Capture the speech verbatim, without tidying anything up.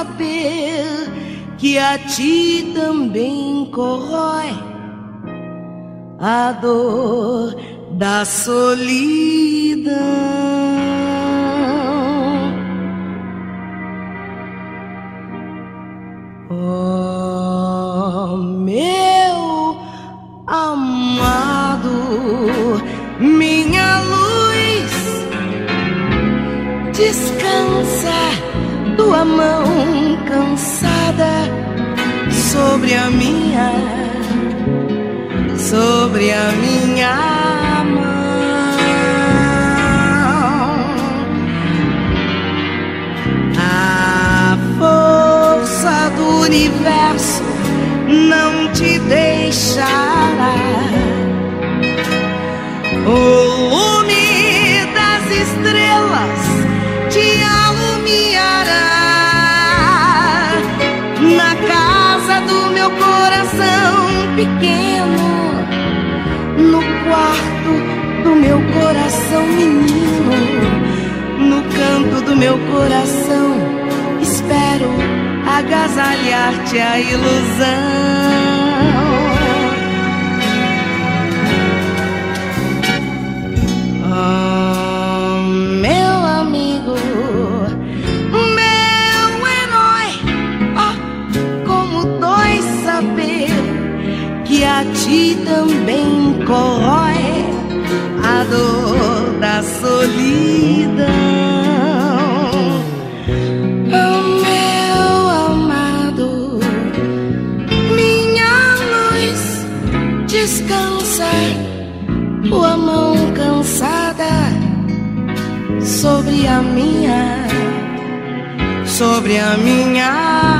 saber que a ti também corrói a dor da solidão. Oh, meu amado, minha luz, descansa tua mão cansada sobre a minha, sobre a minha mão. A força do universo não te deixará. O lume das estrelas te alumiará. Na casa do meu coração pequeno, no quarto do meu coração menino, no canto do meu coração, espero agasalhar-te a ilusão. Oh, meu amigo, meu herói, oh, como dói saber que a ti também corrói a dor da solidão. Oh, meu amado, minha luz, descansa tua mão cansada sobre a minha, sobre a minha